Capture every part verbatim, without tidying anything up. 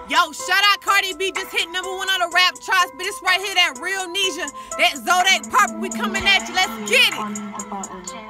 Yo, shout out Cardi B, just hit number one on the rap charts, but it's right here, that real Nisha, that Zodak Purple, we coming at you, let's get it.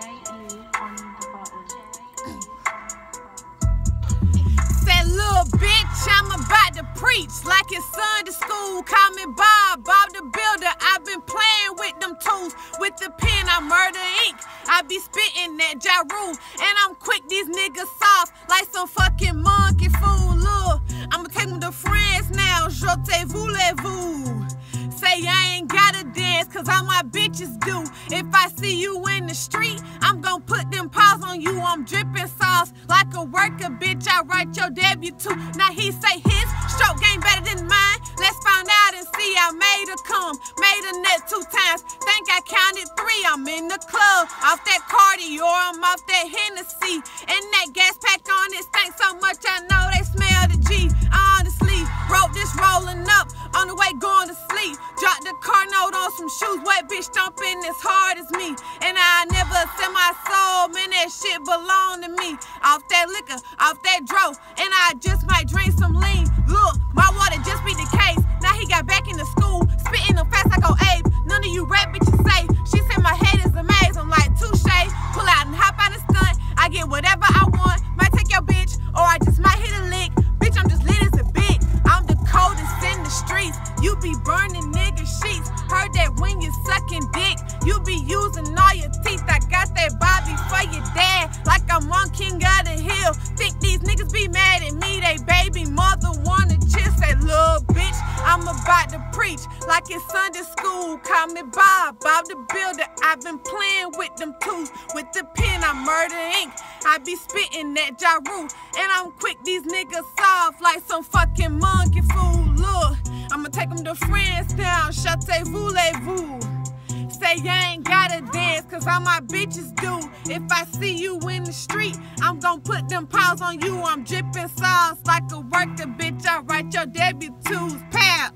Said little bitch, I'm about to preach like it's Sunday school. Call me Bob, Bob the Builder. I've been playing with them tools. With the pen, I murder ink. I be spitting that Ja Rule, and I'm quick these niggas soft like some fucking monkey fool. Look, I'ma take them to France now. Je te voulez-vous? Say I ain't gotta dance, cause all my bitches do. If I see you in the street, I'm gon' put them paws on you. I'm dripping sauce like a worker, bitch. I write your debut too. Now he say his stroke game better than mine. Let's find out and see. I made her come, made her net two times. Think I counted three. I'm in the club, off that Cardi, or I'm off that Hennessy. And that gas pack on it stank so much I know they smell the G. Honestly, wrote this rolling up on the way going to sleep. Dropped the car note on some shoes, wet bitch stomping as hard as me. And I never sell my soul, man, that shit belong to me. Off that liquor, off that dro, and I just might drink some lean. Look, my water just be the case. Now he got back into school, spitting them fast like old Abe. None of you rap bitches say. She said my head is a maze. I'm like touche, pull out and hop out of stunt. I get whatever I want, might take your bitch, or I just might hit a lick. Bitch, I'm just lit as a bitch. I'm the coldest in the streets. You be burning nigga sheets. Heard that when you sucking dick, you be using all your teeth. I got that Bobby for your dad, like I'm on King of the Hill. Think these niggas be mad at me, they baby mother wanna chill. Say, little bitch, I'm about to preach like it's Sunday school. Call me Bob, Bob the Builder. I've been playing with them tools. With the pen, I murder ink. I be spitting that Ja Rule, and I'm quick these niggas soft like some fucking monkey fool. Look, I'ma take them to France now. Je te voulez-vous? Say I ain't gotta dance, cause all my bitches do. If I see you in the street, I'm gon' put them paws on you. I'm dripping sauce like a worker, bitch. I write your debut twos, pal.